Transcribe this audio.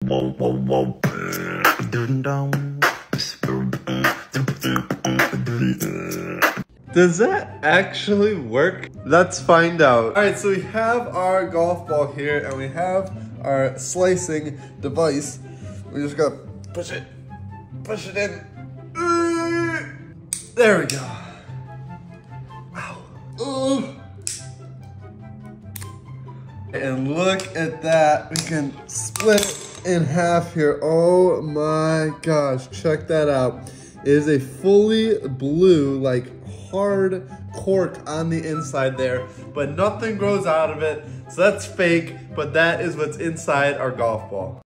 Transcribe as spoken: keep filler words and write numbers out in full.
Does that actually work? Let's find out. All right, so we have our golf ball here and we have our slicing device. We just gotta push it, push it in. There we go. Wow. Ooh. And look at that, we can split it in half here. Oh my gosh, check that out. It is a fully blue, like hard cork on the inside there, but nothing grows out of it. So that's fake, but that is what's inside our golf ball.